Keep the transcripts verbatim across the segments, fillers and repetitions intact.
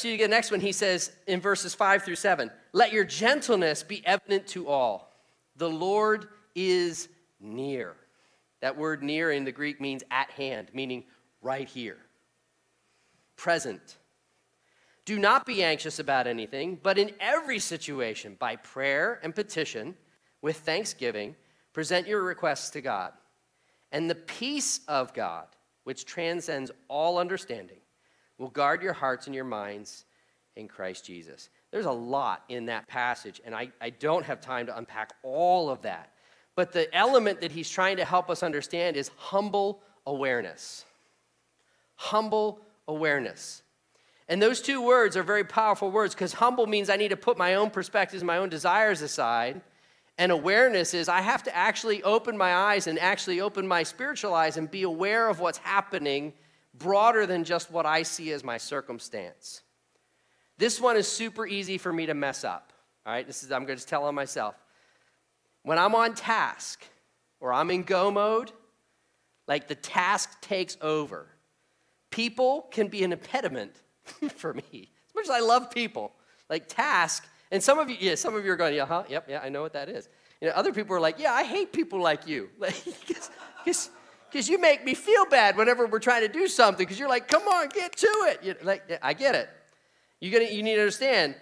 See, the next one, he says in verses five through seven, let your gentleness be evident to all. The Lord is near. That word near in the Greek means at hand, meaning right here. Present. Do not be anxious about anything, but in every situation, by prayer and petition, with thanksgiving, present your requests to God. And the peace of God, which transcends all understanding, will guard your hearts and your minds in Christ Jesus. There's a lot in that passage, and I, I don't have time to unpack all of that. But the element that he's trying to help us understand is humble awareness. Humble awareness. And those two words are very powerful words because humble means I need to put my own perspectives, my own desires aside. And awareness is I have to actually open my eyes and actually open my spiritual eyes and be aware of what's happening broader than just what I see as my circumstance. This one is super easy for me to mess up. All right, this is, I'm going to tell on myself. When I'm on task or I'm in go mode, like the task takes over. People can be an impediment for me. As much as I love people, like task, and some of you, yeah, some of you are going, yeah, huh, yep, yeah, I know what that is. You know, other people are like, yeah, I hate people like you. Because you make me feel bad whenever we're trying to do something, because you're like, come on, get to it. You, like, I get it. You gotta, you need to understand,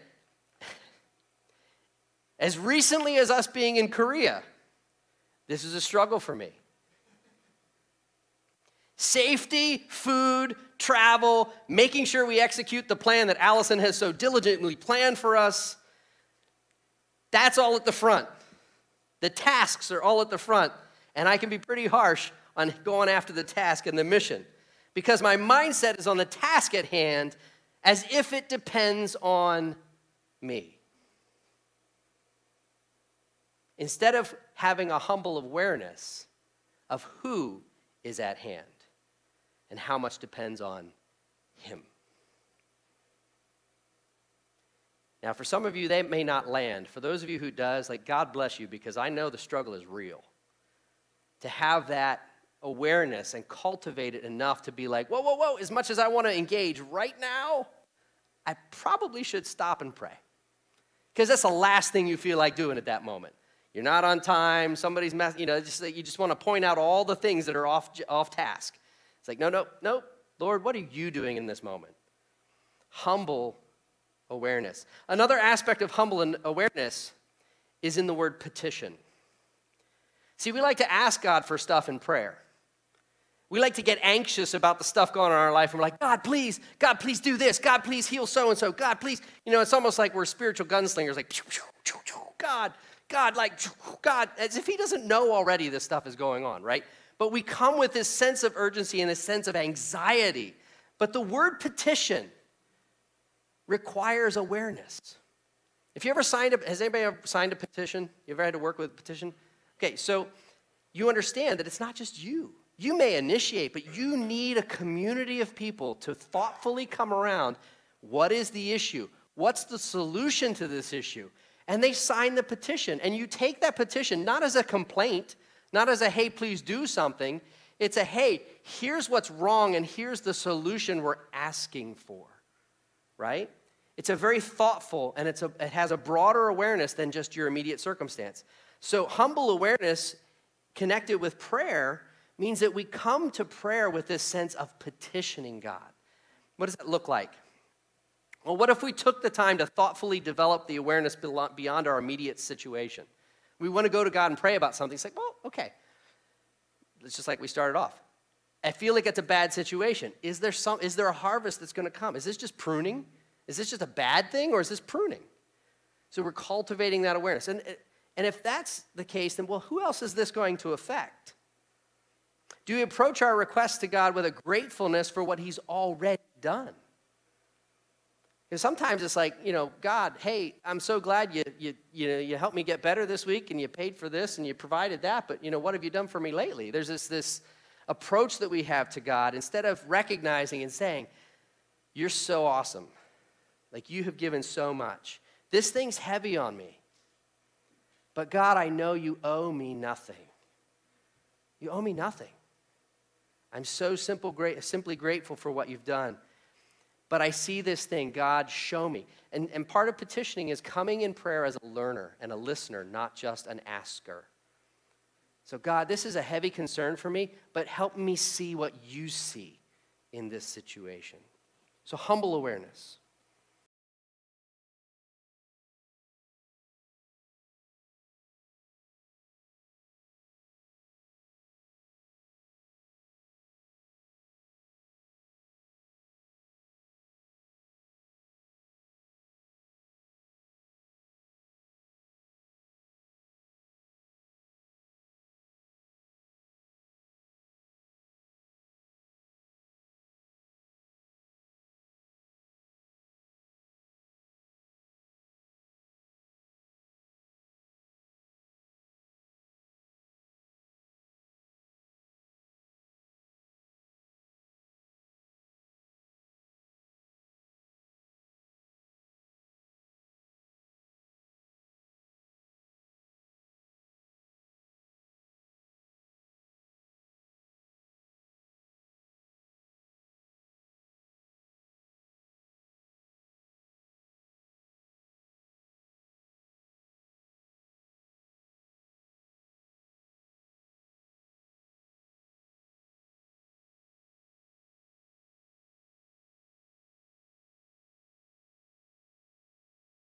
as recently as us being in Korea, this is a struggle for me. Safety, food, travel, making sure we execute the plan that Allison has so diligently planned for us, that's all at the front. The tasks are all at the front, and I can be pretty harsh on going after the task and the mission because my mindset is on the task at hand as if it depends on me. Instead of having a humble awareness of who is at hand and how much depends on him. Now, for some of you, they may not land. For those of you who does, like, God bless you, because I know the struggle is real. To have that awareness and cultivate it enough to be like, whoa, whoa, whoa, as much as I want to engage right now, I probably should stop and pray. Because that's the last thing you feel like doing at that moment. You're not on time, somebody's mess, you know, just, you just want to point out all the things that are off, off task. It's like, no, no, no, Lord, what are you doing in this moment? Humble awareness. Another aspect of humble awareness is in the word petition. See, we like to ask God for stuff in prayer. We like to get anxious about the stuff going on in our life. And we're like, God, please, God, please do this. God, please heal so-and-so. God, please. You know, it's almost like we're spiritual gunslingers, like, God, God, like, God, as if he doesn't know already this stuff is going on, right? But we come with this sense of urgency and this sense of anxiety. But the word petition requires awareness. If you ever signed up, has anybody ever signed a petition? You ever had to work with a petition? Okay, so you understand that it's not just you. You may initiate, but you need a community of people to thoughtfully come around. What is the issue? What's the solution to this issue? And they sign the petition. And you take that petition not as a complaint, not as a, hey, please do something. It's a, hey, here's what's wrong and here's the solution we're asking for, right? It's a very thoughtful, and it's a, it has a broader awareness than just your immediate circumstance. So humble awareness connected with prayer means that we come to prayer with this sense of petitioning God. What does that look like? Well, what if we took the time to thoughtfully develop the awareness beyond our immediate situation? We want to go to God and pray about something. It's like, well, okay. It's just like we started off. I feel like it's a bad situation. Is there some? Is there a harvest that's going to come? Is this just pruning? Is this just a bad thing, or is this pruning? So we're cultivating that awareness. And, and if that's the case, then, well, who else is this going to affect? Do we approach our requests to God with a gratefulness for what he's already done? Because sometimes it's like, you know, God, hey, I'm so glad you, you, you, know, you helped me get better this week and you paid for this and you provided that, but, you know, what have you done for me lately? There's this, this approach that we have to God instead of recognizing and saying, you're so awesome. Like, you have given so much. This thing's heavy on me. But, God, I know you owe me nothing. You owe me nothing. I'm so simple, great, simply grateful for what you've done. but I see this thing. God, show me. And, and part of petitioning is coming in prayer as a learner and a listener, not just an asker. So God, this is a heavy concern for me, but help me see what you see in this situation. So humble awareness.